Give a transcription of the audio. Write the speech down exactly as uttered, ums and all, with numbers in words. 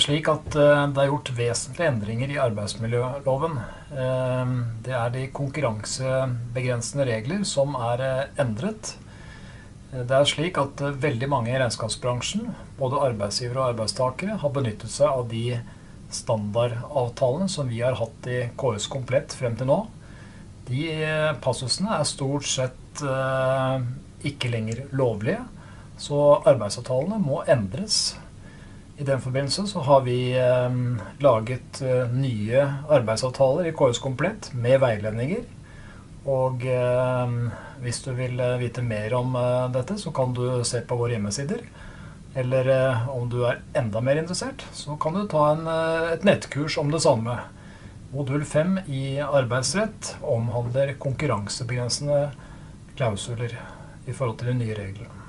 det slik at eh, det er gjort vesentlige endringer i arbeidsmiljøloven. Eh, Det er de konkurransebegrensende regler som er eh, endret. Eh, Det er slik at eh, veldig mange i regnskapsbransjen, både arbeidsgivere og arbeidstakere, har benyttet seg av de standardavtalene som vi har hatt i K S Komplett frem til nå. De eh, passusene er stort sett eh, ikke lenger lovlige, så arbeidsavtalene må endres. I den forbindelse så har vi eh, laget eh, nye arbeidsavtaler i K S Komplett med veiledninger. Og eh, hvis du vil eh, vite mer om eh, dette, så kan du se på våre hjemmesider. Eller eh, om du er enda mer interessert, så kan du ta en, eh, et nettkurs om det samme. Modul fem i arbeidsrett omhandler konkurransebegrensende klausuler i forhold til de nye reglene.